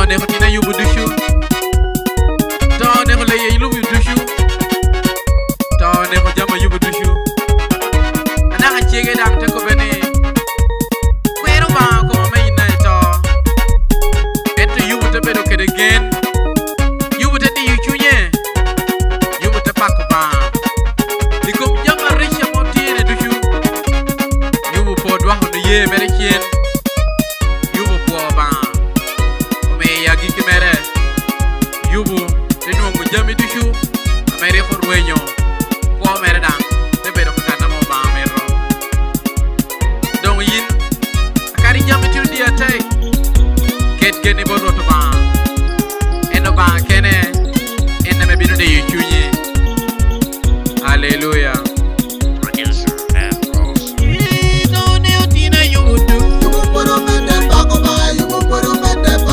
Tone hotina yubu dushu. Tone hole ye yubu dushu. Tone ho jama yubu dushu. Ana chege dang te ko bene. Kwero ba ko mai na to. Eto yubu te bedo kede gen. Yubu te di yuchunye. Yubu te pako ba. Dikom jama risha montine dushu. Yubu podwa hono ye mere kien. Yubu po ba. Kimere yubu tenu ngo jami dishu amere ko ruenyo ko mere dang te bedo ko kana mo ba mero dong yin akari jami tu dia tay ket geni bodo to ba eno ba kene enne me bino de yuchunye hallelujah producer and rose no ne otina yudu yubu poro mende bako ba yubu poro mende ba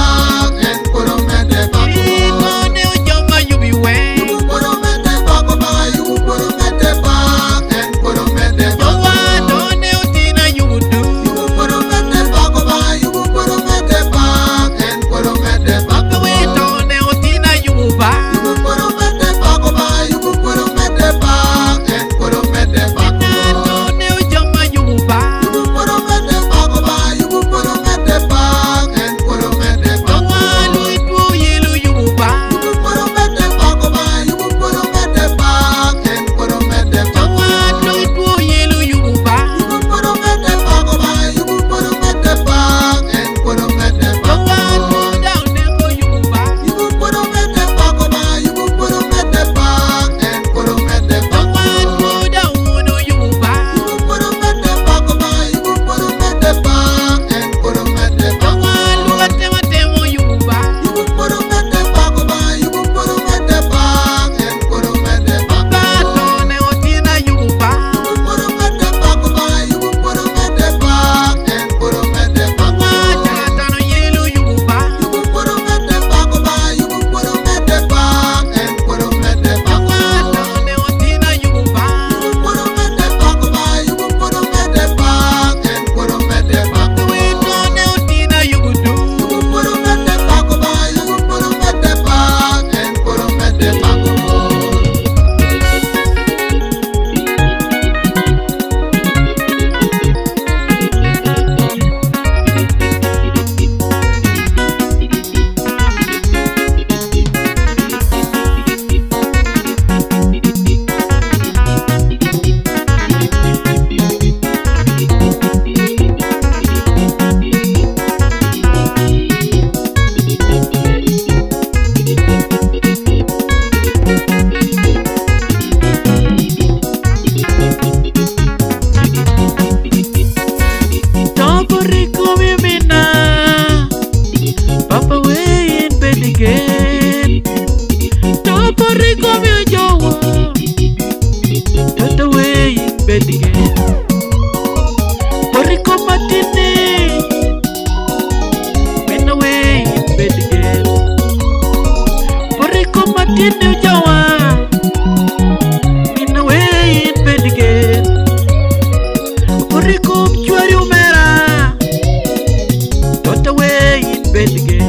Get